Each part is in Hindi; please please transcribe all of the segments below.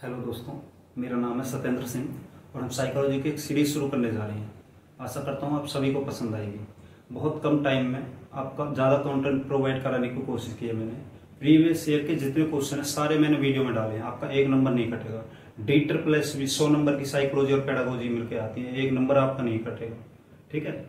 हेलो दोस्तों, मेरा नाम है सत्येंद्र सिंह और हम साइकोलॉजी की एक सीरीज शुरू करने जा रहे हैं। आशा करता हूँ आप सभी को पसंद आएगी। बहुत कम टाइम में आपका ज़्यादा कंटेंट प्रोवाइड कराने की कोशिश की है मैंने। प्रीवियस ईयर के जितने क्वेश्चन है सारे मैंने वीडियो में डाले हैं। आपका एक नंबर नहीं कटेगा। D++ भी 100 नंबर की साइकोलॉजी और पेडागोजी मिलकर आती है, एक नंबर आपका नहीं कटेगा। ठीक है,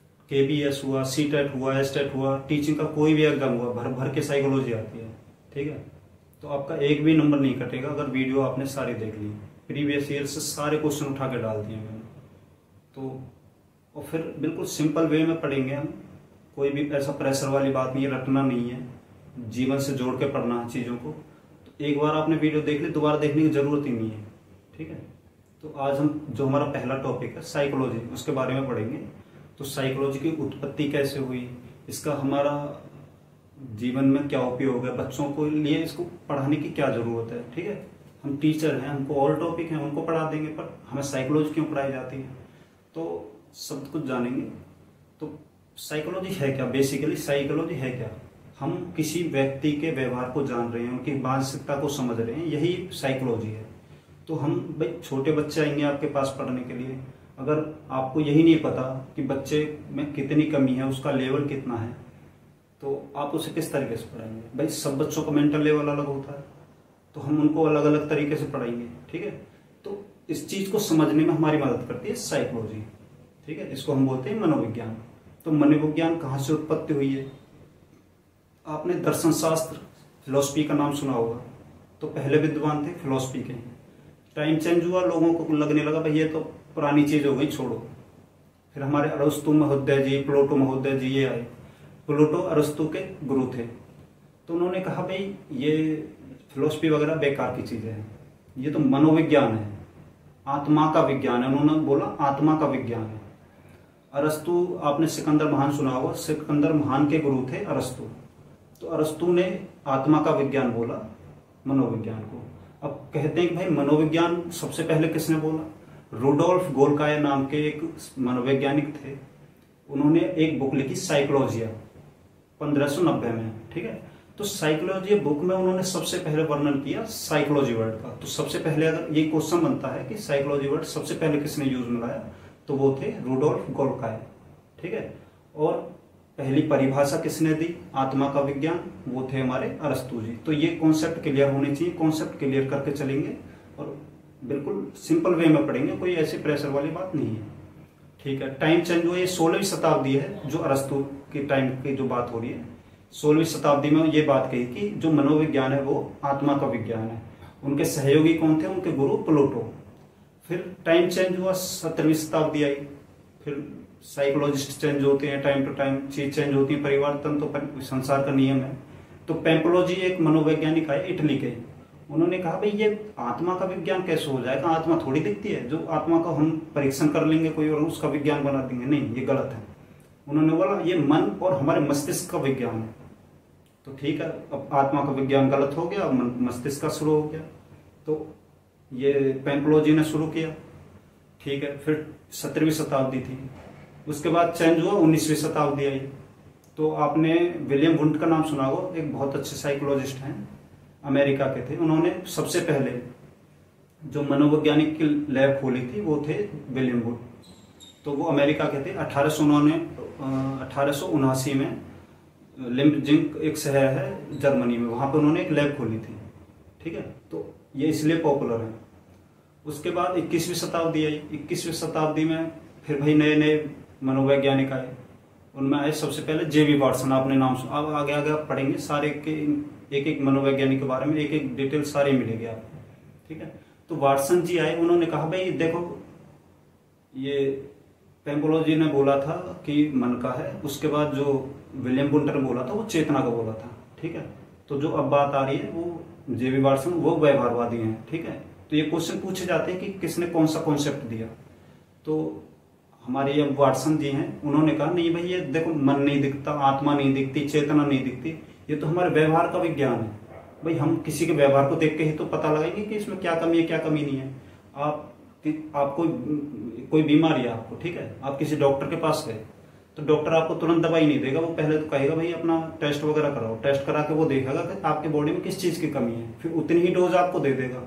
KBS हुआ, C-TET हुआ, S-TET हुआ, टीचिंग का कोई भी एग्जाम हुआ, भर भर के साइकोलॉजी आती है। ठीक है, तो आपका एक भी नंबर नहीं कटेगा अगर वीडियो आपने सारी देख ली। प्रीवियस ईयर से सारे क्वेश्चन उठा के डाल दिए मैंने। तो और फिर बिल्कुल सिंपल वे में पढ़ेंगे हम। कोई भी ऐसा प्रेशर वाली बात नहीं है, रटना नहीं है, जीवन से जोड़ के पढ़ना है चीज़ों को। तो एक बार आपने वीडियो देख ली, दोबारा देखने की जरूरत ही नहीं है। ठीक है, तो आज हम जो हमारा पहला टॉपिक है साइकोलॉजी, उसके बारे में पढ़ेंगे। तो साइकोलॉजी की उत्पत्ति कैसे हुई, इसका हमारा जीवन में क्या उपयोग है, बच्चों को लिए इसको पढ़ाने की क्या जरूरत है। ठीक है, हम टीचर हैं, हमको और टॉपिक हैं उनको पढ़ा देंगे, पर हमें साइकोलॉजी क्यों पढ़ाई जाती है, तो सब कुछ जानेंगे। तो साइकोलॉजी है क्या, बेसिकली साइकोलॉजी है क्या। हम किसी व्यक्ति के व्यवहार को जान रहे हैं, उनकी मानसिकता को समझ रहे हैं, यही साइकोलॉजी है। तो हम भाई छोटे बच्चे आएंगे आपके पास पढ़ने के लिए, अगर आपको यही नहीं पता कि बच्चे में कितनी कमी है, उसका लेवल कितना है, तो आप उसे किस तरीके से पढ़ाएंगे। भाई सब बच्चों का मेंटल लेवल अलग होता है, तो हम उनको अलग अलग तरीके से पढ़ाएंगे। ठीक है, तो इस चीज को समझने में हमारी मदद करती है साइकोलॉजी। ठीक है, इसको हम बोलते हैं मनोविज्ञान। तो मनोविज्ञान कहाँ से उत्पत्ति हुई है। आपने दर्शन शास्त्र, फिलोसफी का नाम सुना होगा। तो पहले विद्वान थे फिलोसफी के। टाइम चेंज हुआ, लोगों को लगने लगा भाई ये तो पुरानी चीज हो गई, छोड़ो। फिर हमारे अरस्तु महोदय जी, प्लेटो महोदय जी ये आए। प्लेटो अरस्तु के गुरु थे, तो उन्होंने कहा भाई ये फिलोसफी वगैरह बेकार की चीजें हैं, ये तो मनोविज्ञान है, आत्मा का विज्ञान है। उन्होंने बोला आत्मा का विज्ञान है। अरस्तु, आपने सिकंदर महान सुना होगा, सिकंदर महान के गुरु थे अरस्तु। तो अरस्तु ने आत्मा का विज्ञान बोला मनोविज्ञान को। अब कहते हैं कि भाई मनोविज्ञान सबसे पहले किसने बोला। रुडोल्फ गोल्काय नाम के एक मनोवैज्ञानिक थे, उन्होंने एक बुक लिखी साइकोलॉजिया 1590 में। ठीक है, तो साइकोलॉजी बुक में उन्होंने सबसे पहले वर्णन किया साइकोलॉजी वर्ड का। तो सबसे पहले अगर ये क्वेश्चन बनता है कि साइकोलॉजी वर्ड सबसे पहले किसने यूज में लाया, तो वो थे रुडोल्फ गोल्काय। ठीक है, और पहली परिभाषा किसने दी आत्मा का विज्ञान, वो थे हमारे अरस्तु जी। तो ये कॉन्सेप्ट क्लियर होने चाहिए, कॉन्सेप्ट क्लियर करके चलेंगे और बिल्कुल सिंपल वे में पढ़ेंगे, कोई ऐसी प्रेशर वाली बात नहीं है। ठीक है, टाइम चेंज हुआ, ये 16वीं शताब्दी है जो अरस्तु के टाइम की जो बात हो रही है। 16वीं शताब्दी में ये बात कही कि जो मनोविज्ञान है वो आत्मा का विज्ञान है। उनके सहयोगी कौन थे, उनके गुरु प्लेटो। फिर टाइम चेंज हुआ, 17वीं शताब्दी आई। फिर साइकोलॉजिस्ट चेंज होते हैं, टाइम टू टाइम चीज चेंज होती है, परिवर्तन तो संसार का नियम है। तो पेम्पोलॉजी एक मनोवैज्ञानिक आए इटली के, उन्होंने कहा भाई ये आत्मा का विज्ञान कैसे हो जाएगा, आत्मा थोड़ी दिखती है, जो आत्मा का हम परीक्षण कर लेंगे कोई और उसका विज्ञान बना देंगे, नहीं ये गलत है। उन्होंने बोला ये मन और हमारे मस्तिष्क का विज्ञान है। तो ठीक है, अब आत्मा का विज्ञान गलत हो गया, मस्तिष्क का शुरू हो गया। तो ये पेम्पोलॉजी ने शुरू किया। ठीक है, फिर 17वीं शताब्दी थी, उसके बाद चेंज हुआ, 19वीं शताब्दी आई। तो आपने विलियम वुंट का नाम सुना होगा, एक बहुत अच्छे साइकोलॉजिस्ट हैं, अमेरिका के थे। उन्होंने सबसे पहले जो मनोवैज्ञानिक की लैब खोली थी वो थे विलियम वुड। तो वो अमेरिका के थे। 1879 में लिम्पजिंग एक शहर है जर्मनी में, वहां पर उन्होंने एक लैब खोली थी। ठीक है, तो ये इसलिए पॉपुलर है। उसके बाद 21वीं शताब्दी आई। 21वीं शताब्दी में फिर भाई नए नए मनोवैज्ञानिक आए। उनमें आए सबसे पहले J.B. वाटसन, आपने नाम सुना। अब आगे आगे आप पढ़ेंगे सारे के एक एक मनोवैज्ञानिक के बारे में, एक एक डिटेल सारे मिलेगी आपको। ठीक है, तो वाटसन जी आए, उन्होंने कहा भाई देखो ये पेम्पोलॉजी ने बोला था कि मन का है, उसके बाद जो विलियम वुंट ने बोला था वो चेतना का बोला था। ठीक है, तो जो अब बात आ रही है वो J.B. वाटसन, वो व्यवहारवादी हैं। ठीक है, तो ये क्वेश्चन पूछे जाते हैं कि किसने कौन सा कॉन्सेप्ट दिया। तो हमारे ये वाटसन जी हैं, उन्होंने कहा नहीं भाई ये देखो मन नहीं दिखता, आत्मा नहीं दिखती, चेतना नहीं दिखती, ये तो हमारे व्यवहार का विज्ञान है। भाई हम किसी के व्यवहार को देख के ही तो पता लगाएंगे कि इसमें क्या कमी है क्या कमी नहीं है। आपको कोई बीमारी है आपको, ठीक है, आप किसी डॉक्टर के पास गए तो डॉक्टर आपको तुरंत दवाई नहीं देगा, वो पहले तो कहेगा भाई अपना टेस्ट वगैरह कराओ। टेस्ट करा के वो देखेगा कि आपके बॉडी में किस चीज की कमी है, फिर उतनी ही डोज आपको दे देगा।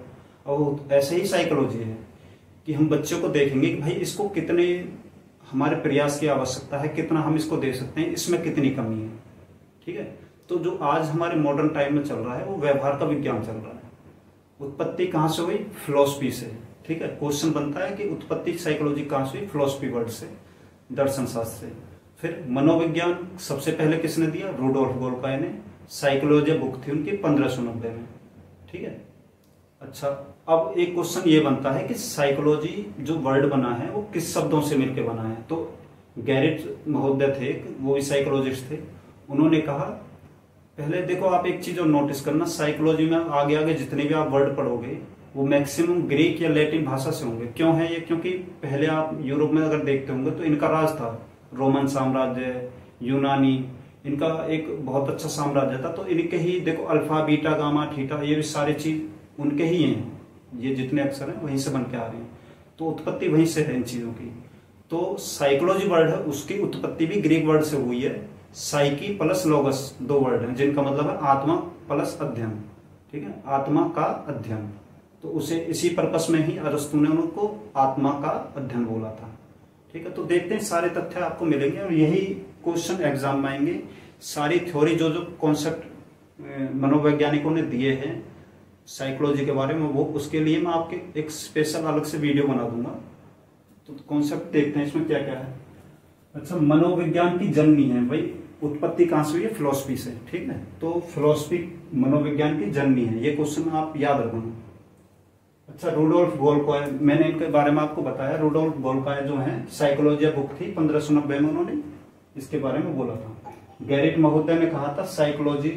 और ऐसे ही साइकोलॉजी है कि हम बच्चे को देखेंगे कि भाई इसको कितने हमारे प्रयास की आवश्यकता है, कितना हम इसको दे सकते हैं, इसमें कितनी कमी है। ठीक है, तो जो आज हमारे मॉडर्न टाइम में चल रहा है वो व्यवहार का विज्ञान चल रहा है। उत्पत्ति कहाँ से हुई? फिलॉसफी से। ठीक है, क्वेश्चन बनता है कि उत्पत्ति साइकोलॉजी कहाँ से हुई? फिलॉसफी वर्ड से, दर्शन शास्त्र से। फिर मनोविज्ञान सबसे पहले किसने दिया? रूडोल्फ गोल्काय ने। साइकोलॉजी बुक थी उनकी 1590 में। ठीक है, अच्छा, अब एक क्वेश्चन ये बनता है कि साइकोलॉजी जो वर्ड बना है वो किस शब्दों से मिलकर बना है? तो गैरिट महोदय थे, वो भी साइकोलॉजिस्ट थे, उन्होंने कहा पहले देखो आप एक चीज और नोटिस करना, साइकोलॉजी में आगे आगे जितने भी आप वर्ड पढ़ोगे वो मैक्सिमम ग्रीक या लैटिन भाषा से होंगे। क्यों है ये? क्योंकि पहले आप यूरोप में अगर देखते होंगे तो इनका राज था, रोमन साम्राज्य, यूनानी, इनका एक बहुत अच्छा साम्राज्य था। तो इनके ही देखो अल्फा बीटा गामा थीटा, ये भी सारी चीज उनके ही हैं। ये जितने अक्षर हैं वहीं से बन के आ रहे हैं, तो उत्पत्ति वहीं से है इन चीजों की। तो साइकोलॉजी वर्ड है उसकी उत्पत्ति भी ग्रीक वर्ड से हुई है। साइकी प्लस लोगस, दो वर्ड हैं जिनका मतलब है आत्मा प्लस अध्ययन। ठीक है, आत्मा का अध्ययन। तो उसे इसी पर्पस में ही अरस्तु ने उनको आत्मा का अध्ययन बोला था। ठीक है, तो देखते हैं सारे तथ्य आपको मिलेंगे और यही क्वेश्चन एग्जाम में आएंगे। सारी थ्योरी जो जो कॉन्सेप्ट मनोवैज्ञानिकों ने दिए हैं साइकोलॉजी के बारे में, वो उसके लिए मैं आपके एक स्पेशल अलग से वीडियो बना दूंगा। तो कॉन्सेप्ट देखते हैं इसमें क्या क्या है। अच्छा, मनोविज्ञान की जननी है भाई, उत्पत्ति कहां से हुई है? फिलॉसफी से। ठीक है, तो फिलॉसफी मनोविज्ञान की जननी है, ये क्वेश्चन आप याद रखना। अच्छा, रूडोल्फ गोल्काय, मैंने इनके बारे में आपको बताया। रूडोल्फ गोल्काय जो है साइकोलॉजी बुक थी 1590 में, उन्होंने इसके बारे में बोला था। गैरिट महोदय ने कहा था साइकोलॉजी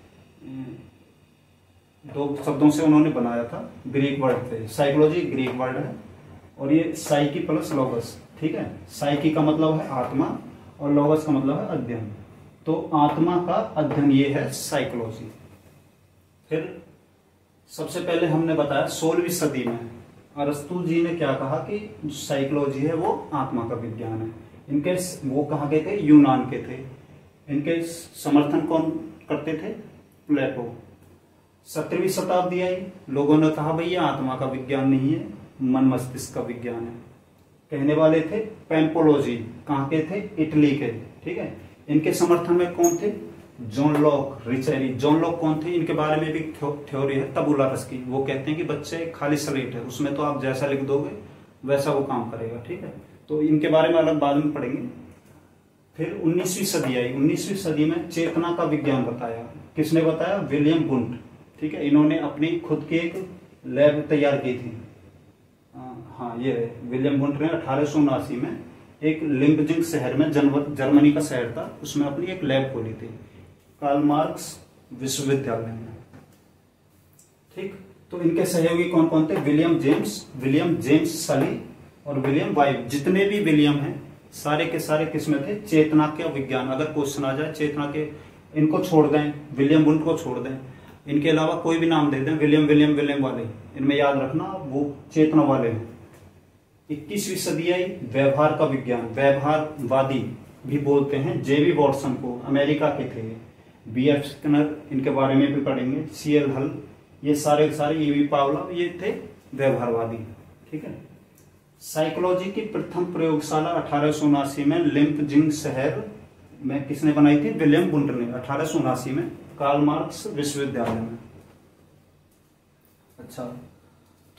दो शब्दों से उन्होंने बनाया था, ग्रीक वर्ड थे। साइकोलॉजी ग्रीक वर्ड है और ये साइकी प्लस लोगस। ठीक है, साइकी का मतलब है आत्मा और लोगस का मतलब है अध्ययन। तो आत्मा का अध्ययन ये है साइकोलॉजी। फिर सबसे पहले हमने बताया 16वीं सदी में अरस्तु जी ने क्या कहा कि साइकोलॉजी है वो आत्मा का विज्ञान है। इनके वो कहाँ के थे? यूनान के थे। इनके समर्थन कौन करते थे? प्लेटो। 17वीं शताब्दी आई, लोगों ने कहा भैया आत्मा का विज्ञान नहीं है, मन मस्तिष्क का विज्ञान है। कहने वाले थे पेम्पोलॉजी, कहाँ के थे? इटली के। ठीक है, इनके समर्थन में कौन थे? जॉन लॉक, रिचेरी। जॉन लॉक कौन थे? इनके बारे में भी थ्योरी है तबुला रस की। वो कहते हैं कि बच्चे खाली स्लेट है, उसमें तो आप जैसा लिख दोगे वैसा वो काम करेगा। ठीक है, तो इनके बारे में अलग बाद में पढ़ेंगे। फिर 19वीं सदी आई। 19वीं सदी में चेतना का विज्ञान बताया। किसने बताया? William Wundt. ठीक है, इन्होंने अपनी खुद की एक लैब तैयार की थी। हाँ, ये विलियम वुंट ने 1879 में एक लिम्पजिंग शहर में, जर्मनी का शहर था, उसमें अपनी एक लैब खोली थी कार्ल मार्क्स विश्वविद्यालय में। ठीक, तो इनके सहयोगी कौन कौन थे? विलियम जेम्स सली और विलियम वाइब। जितने भी विलियम हैं सारे के सारे किसमें थे? चेतना के विज्ञान। अगर क्वेश्चन आ जाए चेतना के, इनको छोड़ दें, विलियम वुंट को छोड़ दें, इनके अलावा कोई भी नाम दे दें विलियम वाले, इनमें याद रखना वो चेतना वाले हैं। 21वीं सदी आई, व्यवहार का विज्ञान, व्यवहारवादी भी बोलते हैं। जेबी वॉटसन को, अमेरिका के थे। बीएफ स्किनर, इनके बारे में भी पढ़ेंगे। सीएल हल, ये सारे ईवी पावला, ये थे व्यवहारवादी। ठीक है, साइकोलॉजी की प्रथम प्रयोगशाला 1879 में लिम्पजिंग शहर में किसने बनाई थी? विलियम वुंट ने, 1879 में कार्ल मार्क्स विश्वविद्यालय में। अच्छा, तो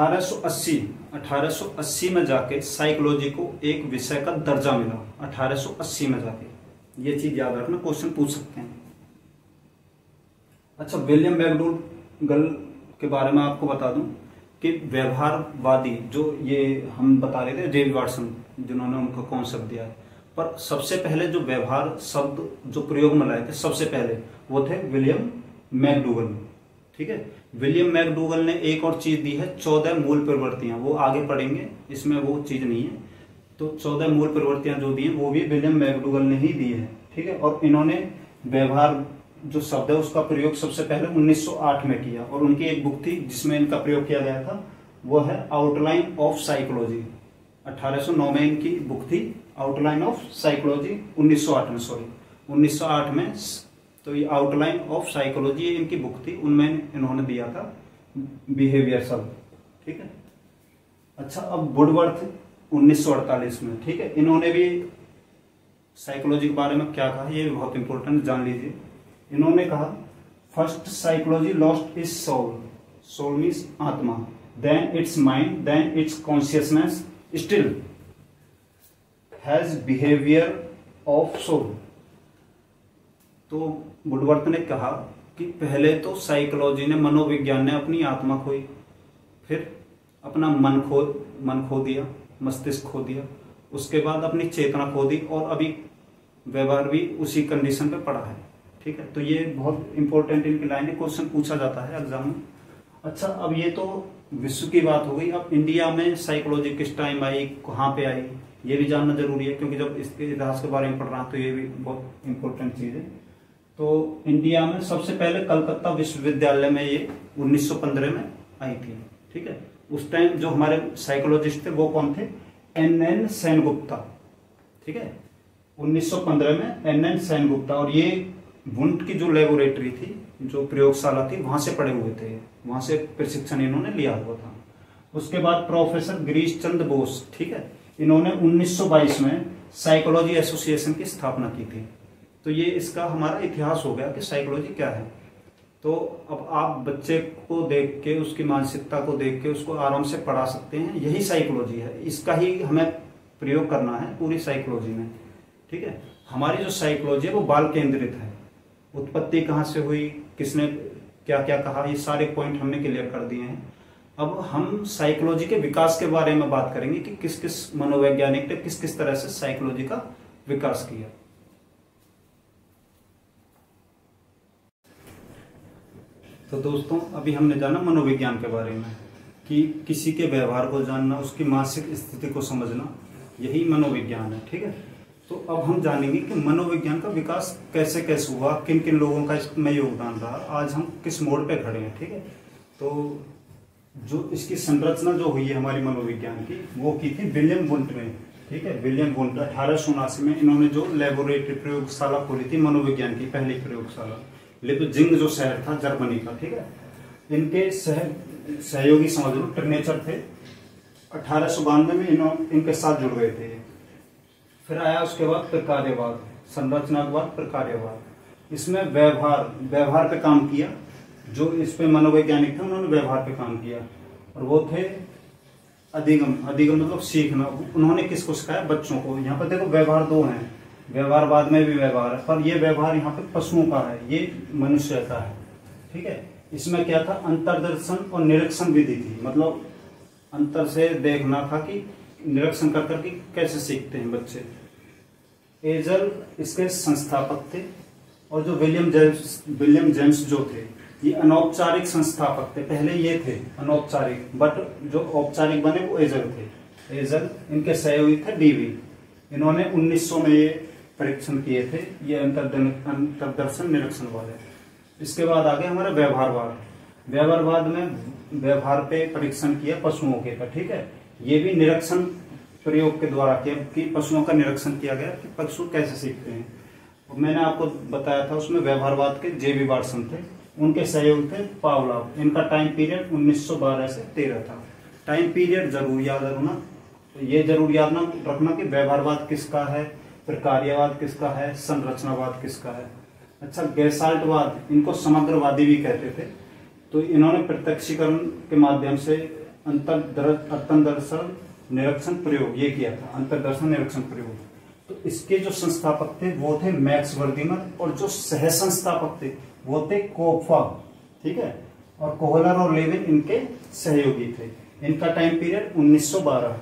1880 में जाके साइकोलॉजी को एक विषय का दर्जा मिला। 1880 में जाके, ये चीज याद रखना, क्वेश्चन पूछ सकते हैं। अच्छा, विलियम मैकडूगल के बारे में आपको बता दूं कि व्यवहारवादी जो ये हम बता रहे थे, जेबी वाटसन जिन्होंने उनको कॉन्सेप्ट दिया है, पर सबसे पहले जो व्यवहार शब्द जो प्रयोग में लाए थे सबसे पहले वो थे विलियम मैकडूगल। ठीक है, विलियम मैकडूगल ने एक और चीज दी है, 14 मूल प्रवृत्तियां, वो आगे पढ़ेंगे, इसमें वो चीज नहीं है। तो 14 मूल प्रवृत्तियां जो दी है वो भी विलियम मैकडूगल ने ही दी है। ठीक है, और इन्होंने व्यवहार जो शब्द है उसका प्रयोग सबसे पहले 1908 में किया, और उनकी एक बुक थी जिसमें इनका प्रयोग किया गया था, वो है आउटलाइन ऑफ साइकोलॉजी। 1809 में इनकी बुक थी आउटलाइन ऑफ साइकोलॉजी, 1908 में। तो ये आउटलाइन ऑफ साइकोलॉजी इनकी बुक थी, उनमें इन्होंने दिया था बिहेवियर सब, ठीक है। अच्छा, अब वुडवर्थ 1948 में, ठीक है, इन्होंने भी साइकोलॉजी के बारे में क्या कहा, ये भी बहुत इंपॉर्टेंट जान लीजिए। इन्होंने कहा first psychology lost is soul, soul means आत्मा, then it's mind, then it's consciousness, still has behaviour of soul. तो वुडवर्थ ने कहा कि पहले तो साइकोलॉजी ने, मनोविज्ञान ने अपनी आत्मा खोई, फिर अपना मन खो दिया, मस्तिष्क खो दिया, उसके बाद अपनी चेतना खो दी, और अभी व्यवहार भी उसी कंडीशन पे पड़ा है, ठीक है। तो ये बहुत इंपॉर्टेंट इनकी लाइन है, क्वेश्चन पूछा जाता है एग्जाम में। अच्छा, अब ये तो विश्व की बात हो गई। अब इंडिया में साइकोलॉजी किस टाइम आई, कहाँ पे आई, ये भी जानना जरूरी है, क्योंकि जब इसके इतिहास के बारे में पढ़ रहा हूं तो ये भी बहुत इंपॉर्टेंट चीज है। तो इंडिया में सबसे पहले कलकत्ता विश्वविद्यालय में ये 1915 में आई थी, ठीक है। उस टाइम जो हमारे साइकोलॉजिस्ट थे वो कौन थे, एन सेनगुप्ता, ठीक है। 1915 में एन सेनगुप्ता, और ये वुंट की जो लेबोरेटरी थी, जो प्रयोगशाला थी, वहां से पढ़े हुए थे, वहां से प्रशिक्षण इन्होंने लिया हुआ था। उसके बाद प्रोफेसर गिरीश चंद्र बोस, ठीक है, इन्होंने 1922 में साइकोलॉजी एसोसिएशन की स्थापना की थी। तो ये इसका हमारा इतिहास हो गया कि साइकोलॉजी क्या है। तो अब आप बच्चे को देख के, उसकी मानसिकता को देख के उसको आराम से पढ़ा सकते हैं, यही साइकोलॉजी है, इसका ही हमें प्रयोग करना है पूरी साइकोलॉजी में, ठीक है। हमारी जो साइकोलॉजी है वो बाल केंद्रित है, उत्पत्ति कहाँ से हुई, किसने क्या क्या कहा, ये सारे पॉइंट हमने क्लियर कर दिए हैं। अब हम साइकोलॉजी के विकास के बारे में बात करेंगे कि किस किस मनोवैज्ञानिक ने किस किस तरह से साइकोलॉजी का विकास किया। तो दोस्तों, अभी हमने जाना मनोविज्ञान के बारे में, कि किसी के व्यवहार को जानना, उसकी मानसिक स्थिति को समझना, यही मनोविज्ञान है, ठीक है। तो अब हम जानेंगे कि मनोविज्ञान का विकास कैसे कैसे हुआ, किन किन लोगों का इसमें योगदान रहा, आज हम किस मोड़ पे खड़े हैं, ठीक है। तो जो इसकी संरचना जो हुई है हमारी मनोविज्ञान की, वो की थी विलियम वुंट ने, ठीक है। विलियम वुंट 1879 में इन्होंने जो लेबोरेटरी प्रयोगशाला खोली थी मनोविज्ञान की, पहली प्रयोगशाला, लिपजिंग जो शहर था जर्मनी का, ठीक है। इनके सहयोगी समझ लो ट्रिनेचर थे, 1892 में इनके साथ जुड़ गए थे। फिर आया उसके बाद प्रकार्यवाद, संरचना के बाद प्रकार्यवाद। इसमें व्यवहार पे काम किया, जो इस पे मनोवैज्ञानिक थे उन्होंने व्यवहार पे काम किया, और वो थे अधिगम मतलब सीखना। उन्होंने किसको सिखाया, बच्चों को। यहाँ पर देखो व्यवहार दो हैं, व्यवहारवाद में भी व्यवहार है, पर ये व्यवहार यहाँ पे पशुओं का है, ये मनुष्य का है, ठीक है। इसमें क्या था, अंतर्दर्शन और निरीक्षण विधि थी, मतलब अंतर से देखना था कि निरीक्षण कर करके कैसे सीखते हैं बच्चे। एजल इसके संस्थापक थे, और जो विलियम जेम्स जो थे ये अनौपचारिक संस्थापक थे। पहले ये थे अनौपचारिक, बट जो औपचारिक बने वो एजल थे। एजल इनके सहयोगी थे डीवी। इन्होंने 1900 में ये परीक्षण किए थे, ये अंतर्दर्शन निरीक्षण वाले। इसके बाद आ गया हमारा व्यवहारवाद। व्यवहारवाद में व्यवहार पे परीक्षण किया पशुओं के पर, ठीक है। ये भी निरीक्षण प्रयोग के द्वारा किया, कि पशुओं का निरीक्षण किया गया कि पशु कैसे सीखते हैं। और मैंने आपको बताया था उसमें व्यवहारवाद के जे.बी. वाटसन थे, उनके सहयोग थे पावलोव। इनका टाइम पीरियड 1912 से 13 था। टाइम पीरियड जरूर याद रखना, तो ये जरूर याद रखना कि व्यवहारवाद किसका है, प्रकार्यवाद किसका है, संरचनावाद किसका है। अच्छा, गैसाल्टवाद, इनको समग्रवादी भी कहते थे। तो इन्होंने प्रत्यक्षीकरण के माध्यम से अंतर्दर्शन निरीक्षण प्रयोग ये किया था, अंतर्दर्शन निरीक्षण प्रयोग। तो इसके जो संस्थापक थे वो थे मैक्स वर्दीमर, और जो सह संस्थापक थे वो थे कोपफा, ठीक है। और कोहलर और लेविन इनके सहयोगी थे। इनका टाइम पीरियड 1912।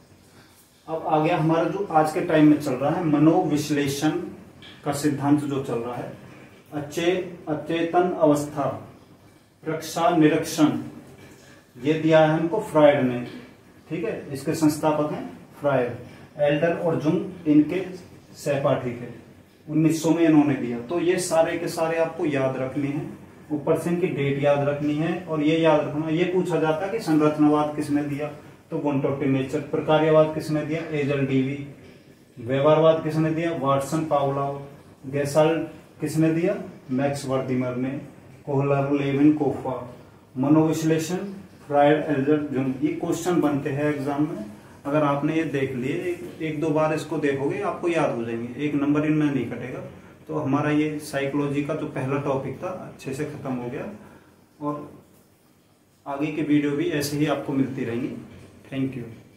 अब आ गया हमारा जो आज के टाइम में चल रहा है मनोविश्लेषण का सिद्धांत जो चल रहा है, अचेतन अवस्था, प्रक्षा निरीक्षण, ये दिया है हमको फ्रायड ने, ठीक है। इसके संस्थापक हैं फ्रायड। एल्डर और जुंग इनके सहपाठी थे, 1900 में इन्होंने दिया। तो ये सारे के सारे आपको याद रखने हैं, ऊपर से इनकी डेट याद रखनी है, और ये याद रखना, ये पूछा जाता है कि संरचनावाद किसने दिया, तो वुंट और ट्रिनेचर। प्रकार्यवाद किसने दिया, एजल डीवी। व्यवहारवाद किसने दिया, वाटसन पावलोव। गैसाल्ट किसने दिया, मैक्स वर्दीमर ने। Kohler Lewin Koffka. मनोविश्लेषण, फ्रायड, एल्बर्ट जंग, ये क्वेश्चन बनते हैं एग्जाम में। अगर आपने ये देख लिए, एक दो बार इसको देखोगे आपको याद हो जाएंगे, एक नंबर इनमें नहीं कटेगा। तो हमारा ये साइकोलॉजी का जो पहला टॉपिक था अच्छे से खत्म हो गया, और आगे की वीडियो भी ऐसे ही आपको मिलती रहेंगी। Thank you.